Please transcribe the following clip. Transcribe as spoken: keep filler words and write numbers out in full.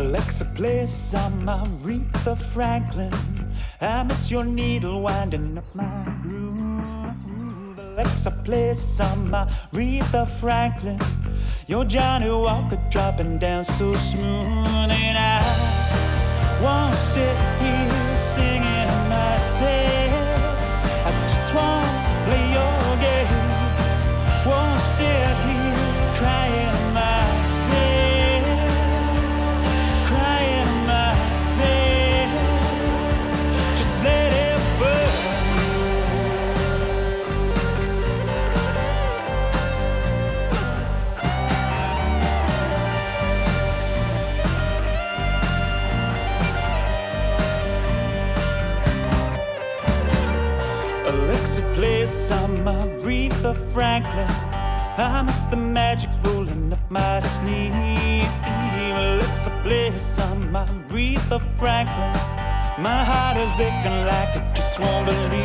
Alexa, play some Aretha Franklin. I miss your needle winding up my groove. Alexa, play some Aretha Franklin. Your Johnny Walker dropping down so smooth. And I won't sit here singing myself. I just won't play your games. Won't sit here crying myself, crying myself. Just let it burn. Alexa, play some Aretha Franklin. I miss the magic rolling up my sleeve. Alexa, play some Aretha Franklin. My heart is aching like it just won't believe.